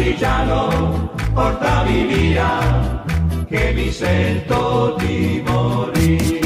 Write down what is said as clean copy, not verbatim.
partigiano, portami via, che mi sento di morire.